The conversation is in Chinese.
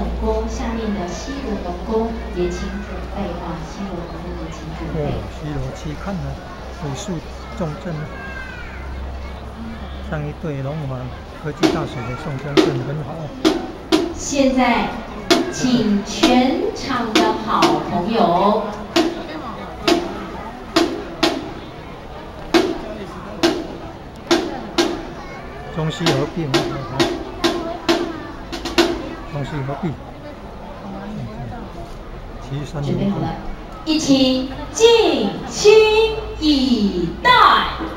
董宫，下面的西罗龙宫也请准备啊，西罗龙宫也请准备。 西罗期看了，武术重镇，上一对龙华科技大学的宋江镇很好。 现在，请全场的好朋友。 中西合并，中西合并， 准备好了，一起静心以待。